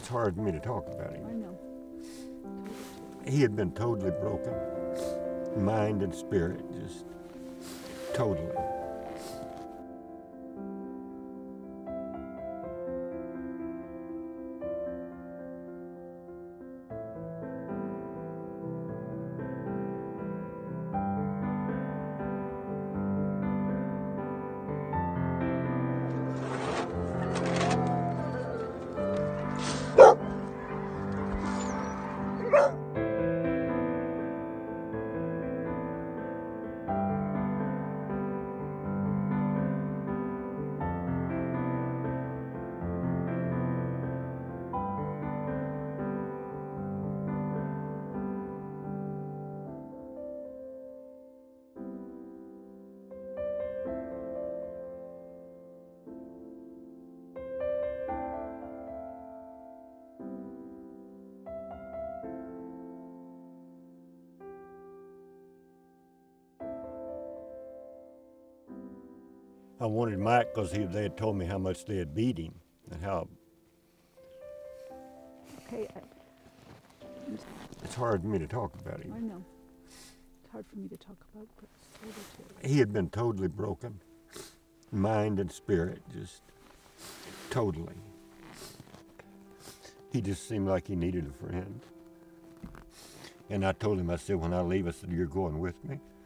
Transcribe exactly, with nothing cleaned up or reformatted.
hard for me to talk about him. I know. He had been totally broken, mind and spirit, just totally. I wanted Mike because they had told me how much they had beat him and how. Okay. I, it's hard for me to talk about him. I know. It's hard for me to talk about, but so too. He had been totally broken, mind and spirit, just totally. He just seemed like he needed a friend. And I told him, I said, when I leave, I said, you're going with me.